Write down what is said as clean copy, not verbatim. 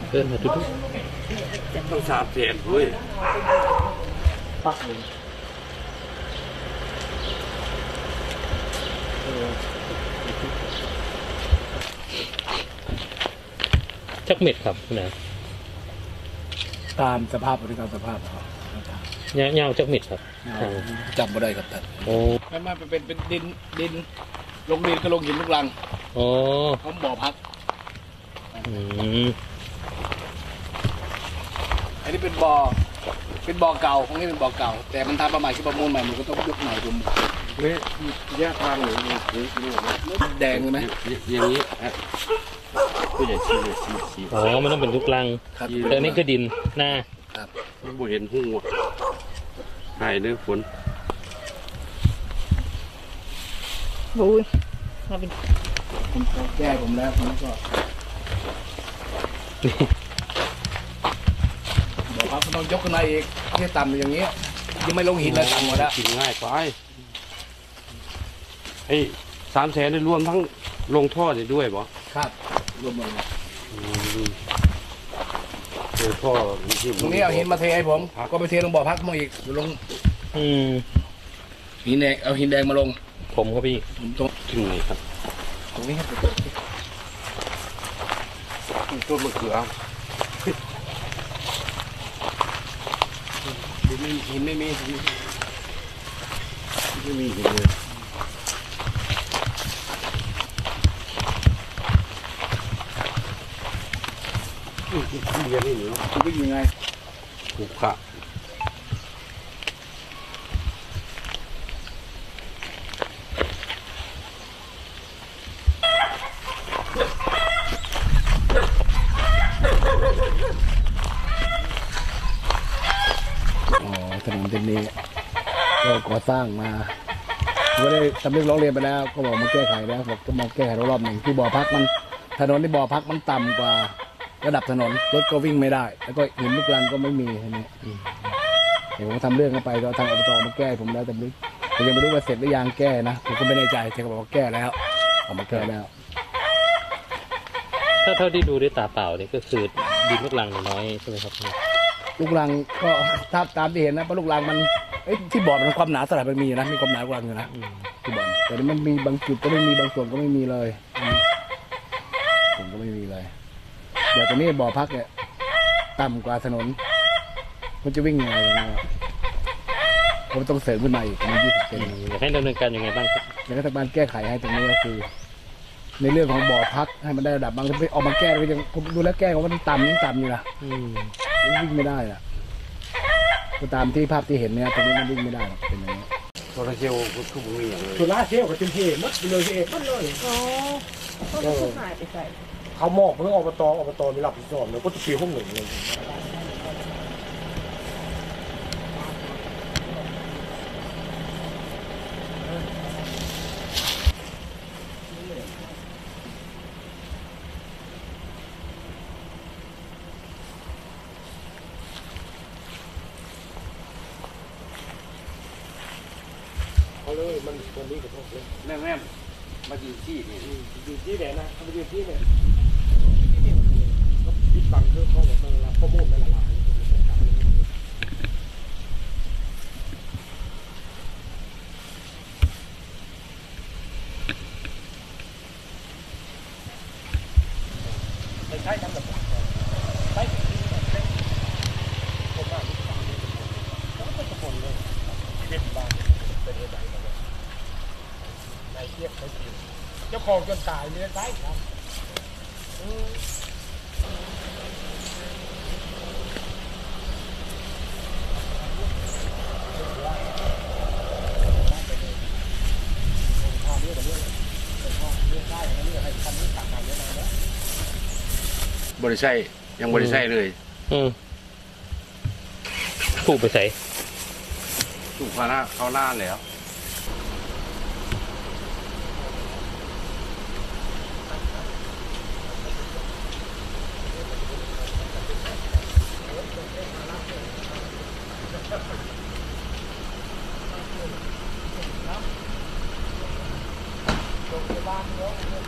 เดินมาทุกต้อง3 แสนเว้ยปักจักเม็ดครับนะตามสภาพบริการสภาพครับยาวจักเม็ดครับจำไม่ได้ครับท่านโอ้ไม่เป็นดินลงดินก็ลงหินลูกรังโอ้เขาบ่อพักอันนี้เป็นบ่อเก่าของนี้เป็นบ่อเก่าแต่มันทำประมาณที่ประมูลใหม่มันก็ต้องยกใหม่รวมนี่แยกทางหรือแดงไหมอย่างนี้ผู้ใหญ่ชี้อ๋อมันต้องเป็นลูกรังแต่นี่คือดินหน้าไม่บ่เห็นหูหายด้วยฝนบุยมาเป็นแก้ผมแล้วผมก็บอกครับต้องยกขึ้นมาอีกที่ต่ำอย่างนี้ยังไม่ลงหินเลยต่ำหมดแล้วกินง่ายไปไอ้3 แสนได้รวมทั้งลงท่อได้ด้วยบ่ครับรวมหมดลงท่อตรงนี้เอาหินมาเทให้ผมก็ไปเทลงบ่อพักมาอีกลงหินแดงเอาหินแดงมาลงผมครับพี่ตรงถึงไหนครับตรงนี้ครับต้นมะเขือหินไม่มีหินเลยเรียนนี่หนูวิ่งยังไงถูกขะถนนเส้นนี้ก็ก่อสร้างมาก็ได้ทำเรื่องร้องเรียนไปแล้วก็บอกมาแก้ไขแล้วบอกจะมาแก้ไขรอบหนึ่งที่บ่อพักมันถนนที่บ่อพักมันต่ำกว่าระดับถนนรถก็วิ่งไม่ได้แล้วก็หินลูกรังก็ไม่มีทีนี้เดี๋ยวผมทำเรื่องเข้าไปก็ทางอบตมาแก้ผมแล้วแต่ยังไม่รู้ว่าเสร็จหรือยังแก้นะผมก็ไม่แน่ใจแต่เขาบอกว่าแก้แล้วออกมาแก้แล้วถ้าเท่าที่ดูด้วยตาเปล่าเนี่ยก็คือดินลูกรังน้อยใช่ไหมครับลูกรังก็ตามที่เห็นนะเพราะลูกรังมันที่บ่อมันความหนาเท่าไหร่มันมีนะมีความหนาลูกรังอยู่นะที่บ่อแต่มันมีบางจุดก็ไม่มีบางส่วนก็ไม่มีเลยผมก็ไม่มีเลยเดี๋ยวตอนนี้บ่อพักเนี่ยต่ำกว่าถนนมันจะวิ่งยังไงนะผมต้องเสริมขึ้นมาอีกมี20 เซนให้ดำเนินการยังไงบ้างครับแล้วรัฐบาลแก้ไขให้ตรงนี้ก็คือในเรื่องของบ่อพักให้มันได้ระดับบางทีออกมาแก้ก็ยังผมดูแล้วแก้ว่ามันต่ำยังต่ำอยู่นะวิ่งไม่ได้อะก็ตามที่ภาพที่เห็นเนี่ยตรงนี้มันวิ่งไม่ได้หรอกเป็นอย่างนี้โซลาเซลล์ก็คือมีอย่างเลยโซลาเซลล์ก็เป็นเหตุมัดเลยเหตุมัดเลยก็หายไปใส่เขามอกเพื่ออบตไม่รับผิดชอบเลยก็จะปี1เลยเลยมันตัวนี้กับพวกเลยแม่มายืนที่นี่ยืนที่ไหนนะมายืนที่เนี่ยก็ยึดบังเพื่อข้อมูลมันละข้อมูลมันละลายไม่ใช่ทำแบบใช่คนมากก็จะคนเลยเด็ดบางเป็นอะไรในเทียบไม่กินเจ้าของจนตายเลยตายครับบริษัทยังบริษัทเลยผูกไปใส่ถูกเขาหน้าแล้ว